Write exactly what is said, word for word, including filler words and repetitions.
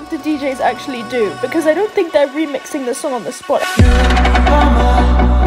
the D Js actually do, because I don't think they're remixing the song on the spot.